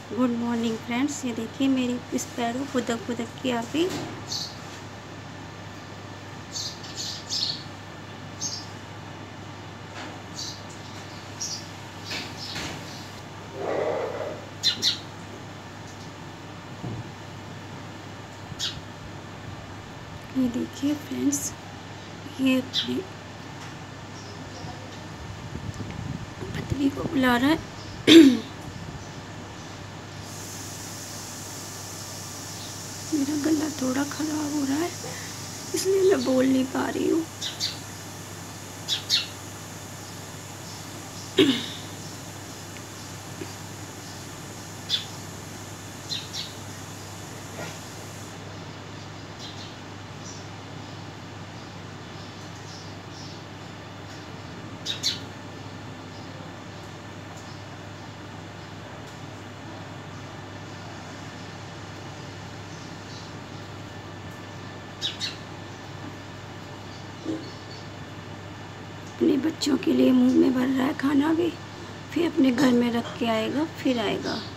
Good morning friends. ये देखिए मेरी स्पैरो फुदक फुदक की आ गई। ये देखिए फ्रेंड्स, ये अपनी पत्नी को बुला रहा है। मेरा गला थोड़ा ख़राब हो रहा है, इसलिए मैं बोल नहीं पा रही हूँ। अपने बच्चों के लिए मुंह में भर रहा है खाना भी, फिर अपने घर में रख के आएगा, फिर आएगा।